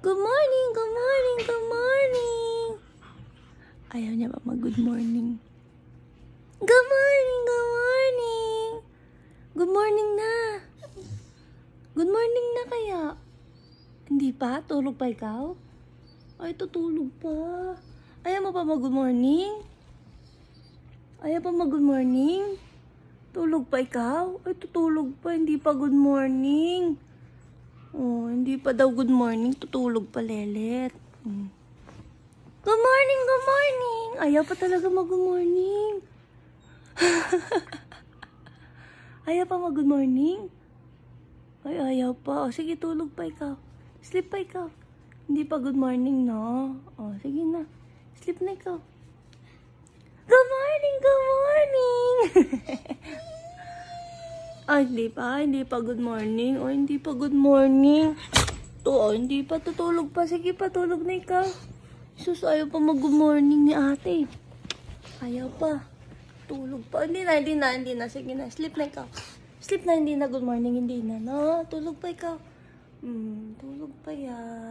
Good morning, good morning, good morning. Ayaw niya ba mag-good morning? Good morning, good morning. Good morning na. Good morning na kaya? Hindi pa? Tulog pa ikaw? Ay, tutulog pa. Ayaw mo pa mag-good morning? Ayaw pa mag-good morning? Tulog pa ikaw? Ay, tutulog pa. Hindi pa good morning. Oh, hindi pa daw good morning. Tutulog pa, Lelet. Good morning, good morning. Ayaw pa talaga mag-good morning. Ayaw pa mag-good morning? Ay, ayaw pa. O, sige, tulog pa ikaw. Sleep pa ikaw. Hindi pa good morning, no? O, sige na. Sleep na ikaw. Good morning, good morning. Ay, hindi pa good morning. O, hindi pa good morning. To, hindi pa tutulog pa. Sige pa, tulog na ikaw. Sus, ayaw pa mag-good morning ni ate. Ayaw pa. Tulog pa. Hindi na. Sige na, sleep na ikaw. Sleep na, hindi na good morning, hindi na. No, tulog pa ikaw. Tulog pa yan.